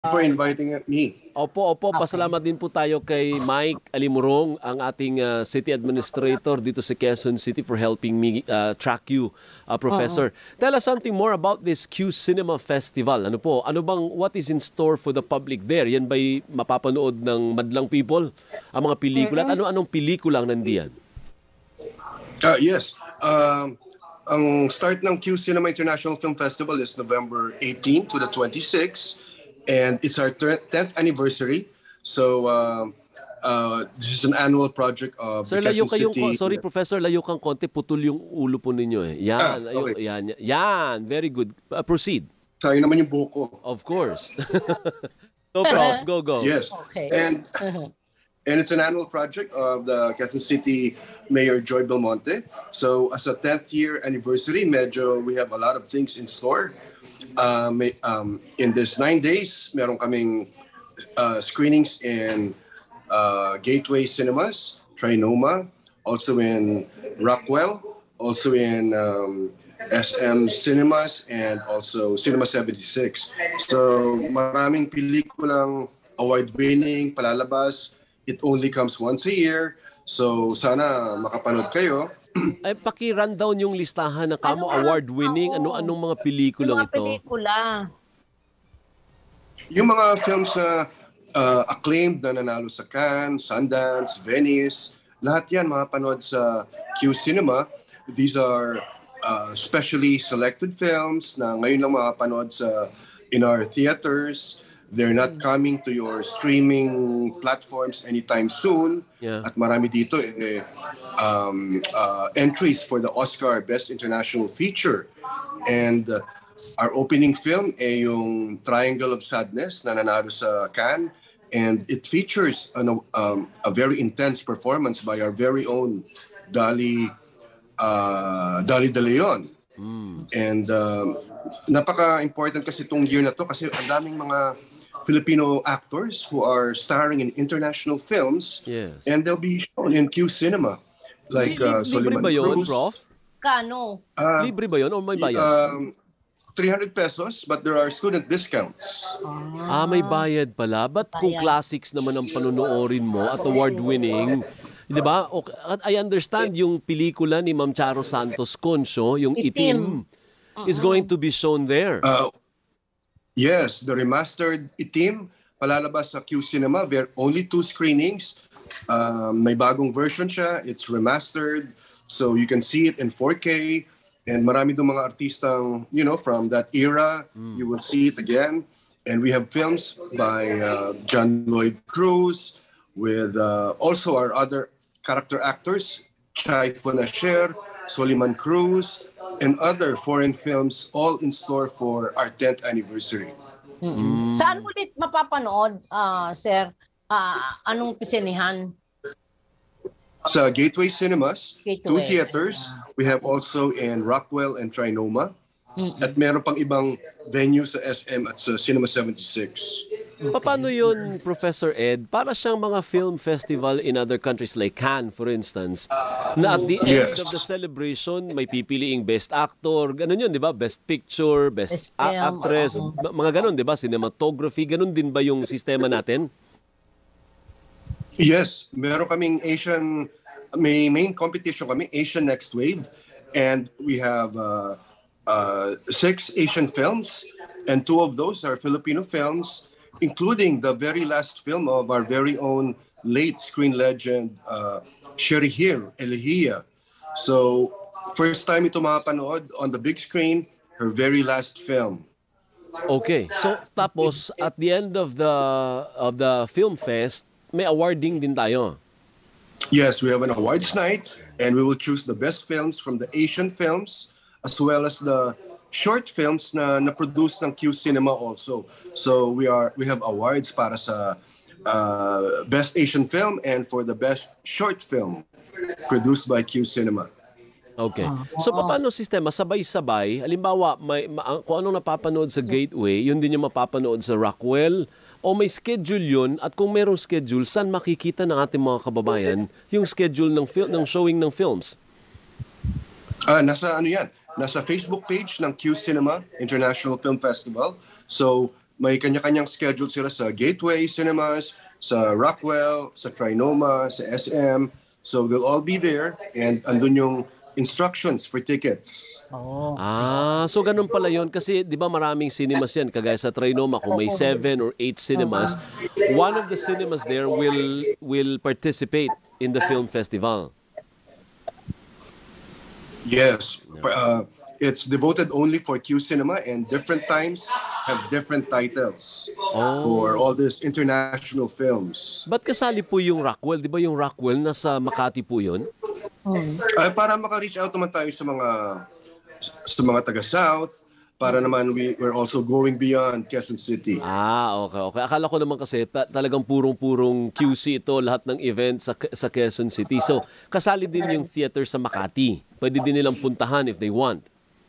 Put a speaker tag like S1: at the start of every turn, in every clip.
S1: for inviting me.
S2: Opo, pasalamat din po tayo kay Mike Alimurong, ang ating city administrator dito sa Quezon City for helping me track you, Professor. Tell us something more about this Q Cinema Festival. What is in store for the public there? Yan ba'y mapapanood ng madlang people, ang mga pelikula? At ano-anong pelikula ang nandiyan?
S1: Yes. Ang start ng Q Cinema International Film Festival is November 18 to the 26th. And it's our 10th anniversary. So this is an annual project of
S2: Sir, layo kayong, sorry Professor, layo kang konti, putol yung ulo po ninyo eh. Yan,
S1: okay.
S2: Yan, very good. Proceed.
S1: Sayang naman yung buko.
S2: Of course. So Prof, go.
S1: Yes.
S3: Okay.
S1: And it's an annual project of the Quezon City Mayor Joy Belmonte. So as a 10th year anniversary, we have a lot of things in store. In this 9 days, meron kaming screenings in Gateway Cinemas, Trinoma, also in Rockwell, also in SM Cinemas, and also Cinema 76. So maraming pelikulang award-winning, palalabas. It only comes once a year. So sana makapanood kayo.
S2: Ay, paki-rundown yung listahan ng kamo award-winning. Anong mga pelikulang ito?
S1: Yung mga films na acclaimed na nanalo sa Cannes, Sundance, Venice, lahat yan mapanood sa Q Cinema. These are specially selected films na ngayon lang mapanood in our theaters. They're not coming to your streaming platforms anytime soon.
S2: Yeah.
S1: At marami dito entries for the Oscar Best International Feature. And our opening film yung Triangle of Sadness na nanalo sa Cannes. And it features a very intense performance by our very own Dali De Leon. And napaka-important kasi itong year na to kasi ang daming mga Filipino actors who are starring in international films.
S2: Yes.
S1: And they'll be shown in Q Cinema. Like
S2: libre ba yun, Prof?
S3: Kano?
S2: Libre ba yun o may bayad?
S1: 300 pesos, but there are student discounts.
S2: May bayad pala. But kung classics naman ang panonoorin mo at award-winning, di ba? I understand yung pelikula ni Ma'am Charo Santos Concho, yung Itim, is going to be shown there.
S1: Yes, the remastered Itim, palalabas sa Q Cinema. There are only 2 screenings. May bagong version siya. It's remastered. So you can see it in 4K. And marami doon mga artistang, from that era. You will see it again. And we have films by John Lloyd Cruz with also our other character actors, Chai Funasher, Soliman Cruz, and other foreign films, all in store for our 10th anniversary.
S3: Saan ulit mapapanood, sir? Anong pisinihan?
S1: Sa Gateway Cinemas, 2 theaters. We have also in Rockwell and Trinoma. At meron pang ibang venue sa SM at sa Cinema 76.
S2: Paano yun, Professor Ed? Para siyang mga film festival in other countries like Cannes, for instance, na at the end of the celebration, may pipiliing best actor, ganun yun, di ba? Best picture, best actress, mga ganun, di ba? Cinematography, ganun din ba yung sistema natin?
S1: Yes, meron kaming may main competition kami, Asian Next Wave, and we have 6 Asian films, and 2 of those are Filipino films, including the very last film of our very own late screen legend, Sherry Hill, Elihia. So, first time ito mapanood on the big screen, her very last film.
S2: Okay. So, tapos, at the end of the film fest, may awarding din tayo.
S1: Yes, we have an awards night, and we will choose the best films from the Asian films, as well as the short films na produce ng Q Cinema also. So we have awards para sa best Asian film and for the best short film produced by Q Cinema.
S2: Okay. So paano sistema? Sabay-sabay? Halimbawa, kung anong napapanood sa Gateway, yun din yung mapapanood sa Rockwell? O may schedule yun? At kung merong schedule, saan makikita ng ating mga kababayan yung schedule ng showing ng films? Nasa
S1: Facebook page ng Q Cinema International Film Festival. So may kanya-kanyang schedule sila sa Gateway Cinemas, sa Rockwell, sa Trinoma, sa SM. So they'll all be there and andun yung instructions for tickets.
S3: Oh.
S2: So ganun pala yun. Kasi di ba maraming cinemas yan, kagaya sa Trinoma, kung may 7 or 8 cinemas, one of the cinemas there will participate in the film festival.
S1: Yes. It's devoted only for Q Cinema, and different times have different titles for all these international films.
S2: Ba't kasali po yung Rockwell? Di ba yung Rockwell nasa Makati po yun?
S1: Para maka-reach out naman tayo sa mga taga-South, para naman we're also going beyond Quezon City.
S2: Okay. Akala ko naman kasi talagang purong-purong QC ito, lahat ng events sa Quezon City. So, kasali din yung theater sa Makati. Pwede din nilang puntahan if they want.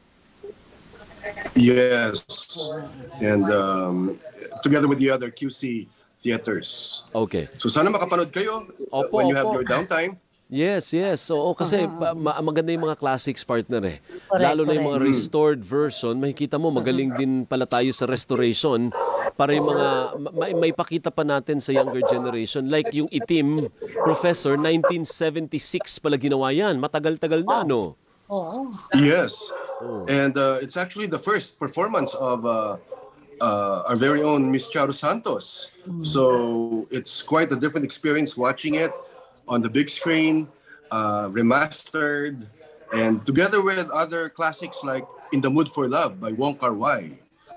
S1: Yes. And together with the other QC theaters.
S2: Okay.
S1: So sana makapanood kayo when you have your downtime.
S2: Yes. Oo, kasi maganda yung mga classics, partner eh. Lalo na yung mga restored version, makikita mo magaling din pala tayo sa restoration para yung mga may pakita pa natin sa younger generation. Like yung Itim, Professor, 1976 pala ginawa yan. Matagal-tagal na, no?
S1: Yes. And it's actually the first performance of our very own Miss Charo Santos. So it's quite a different experience watching it on the big screen, remastered, and together with other classics like In the Mood for Love by Wong Kar-wai.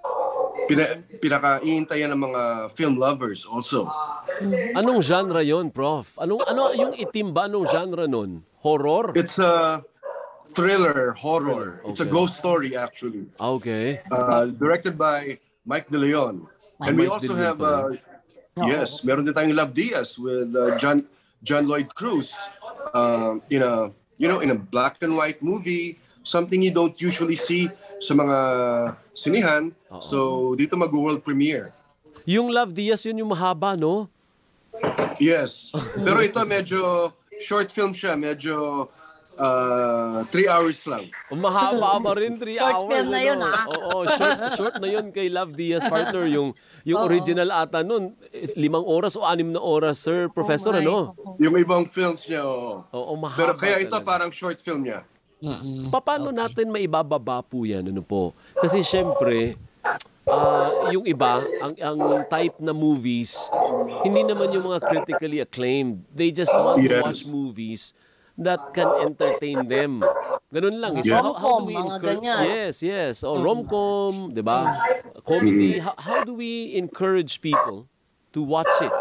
S1: Pinaka-iintayan ng mga film lovers also.
S2: Anong genre yon, Prof? Ano yung Itim ba? Anong genre nun? Horror?
S1: It's a thriller, horror.
S2: Okay.
S1: It's a ghost story, actually.
S2: Okay.
S1: Directed by Mike De Leon. And we also have, yes, meron din tayong Love Diaz with John Lloyd Cruz in a black and white movie, something you don't usually see sa mga sinihan. So dito mag-world premiere.
S2: Yung Love Diaz, yun yung mahaba, no?
S1: Yes. Pero ito medyo short film siya, medyo 3 hours lang.
S2: Mahaba pa rin, 3 hours.
S3: Short film na yun, ha?
S2: Oo, short na yun kay Love Diaz, partner. Yung original ata nun, 5 oras o 6 na oras, Sir Professor, ano?
S1: Yung ibang films niya,
S2: Oo, mahaba.
S1: Pero kaya ito
S2: talaga.
S1: parang short film niya.
S2: Paano natin maibababa po yan? Ano po? Kasi syempre, yung iba, ang type na movies, hindi naman yung mga critically acclaimed. They just want to watch movies that can entertain them. Ganun lang. So how do we encourage? Yes. O rom-com, 'di ba? Comedy. How do we encourage people to watch it?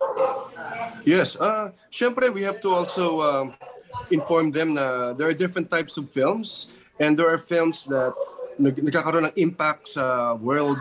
S1: Yes. Syempre, we have to also inform them na there are different types of films, and there are films that nagkakaroon ng impact sa world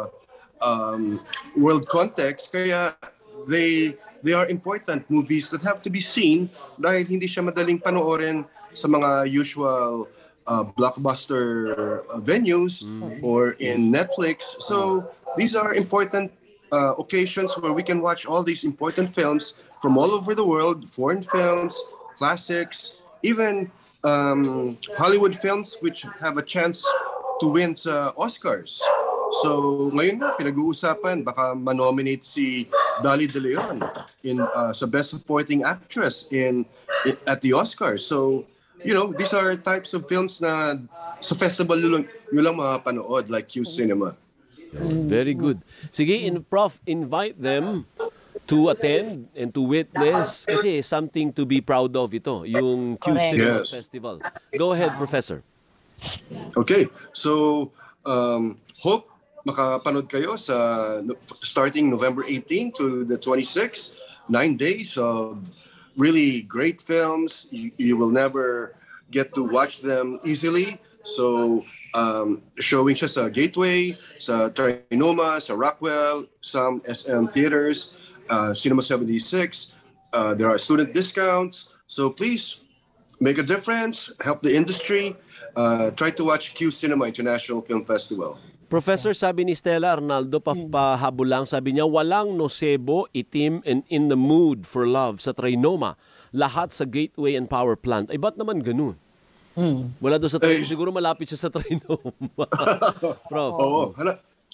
S1: context. Kaya they are important movies that have to be seen dahil hindi siya madaling panoorin sa mga usual blockbuster venues or in Netflix. So these are important occasions where we can watch all these important films from all over the world, foreign films, classics, even Hollywood films which have a chance to win sa Oscars. So ngayon nga pinag-uusapan baka manominate si Dali De Leon sa Best Supporting Actress at the Oscars. So these are types of films na sa festival yun lang mapanood like Q Cinema.
S2: Very good. Sige, Prof, invite them to attend and to witness kasi something to be proud of ito, yung Q Cinema Festival. Go ahead, Professor.
S1: Okay. So hope makapanood kayo sa starting November 18 to the 26th, 9 days of really great films. You will never get to watch them easily. So showing siya sa Gateway, sa Trinoma, sa Rockwell, some SM theaters, Cinema 76. There are student discounts. So please make a difference, help the industry. Try to watch Q Cinema International Film Festival.
S2: Professor, sabi ni Stella Arnaldo, pahabol lang, sabi niya, walang nocebo, Itim, and In the Mood for Love sa Trinoma. Lahat sa Gateway and Power Plant. Ay, ba't naman ganun? Wala doon sa Trinoma. Siguro malapit siya sa Trinoma. Prof.
S1: Oo.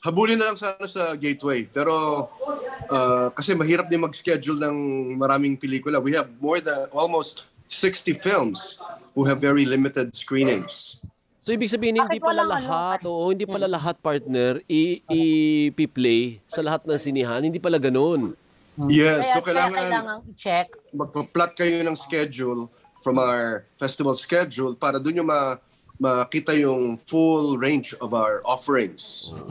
S1: habulin na lang sana sa Gateway. Pero kasi mahirap din mag-schedule ng maraming pelikula. We have more than almost 60 films who have very limited screenings.
S2: So ibig sabihin hindi
S3: Bakit
S2: pala
S3: walang
S2: lahat, hindi pala lahat partner i-play sa lahat ng sinihan, hindi pala ganoon.
S1: Yes,
S3: Kaya
S1: so
S3: kailangan i-check.
S1: magpa-plot kayo ng schedule from our festival schedule para doon yung makita yung full range of our offerings.